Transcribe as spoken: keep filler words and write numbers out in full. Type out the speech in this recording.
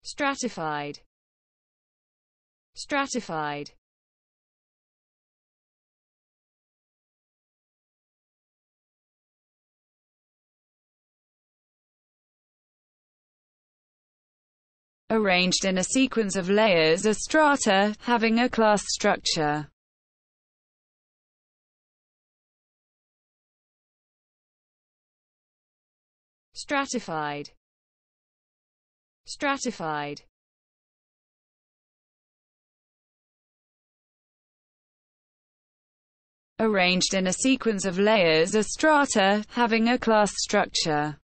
Stratified. Stratified. Arranged in a sequence of layers, a strata, having a class structure. Stratified. Stratified. Arranged in a sequence of layers, a strata, having a class structure.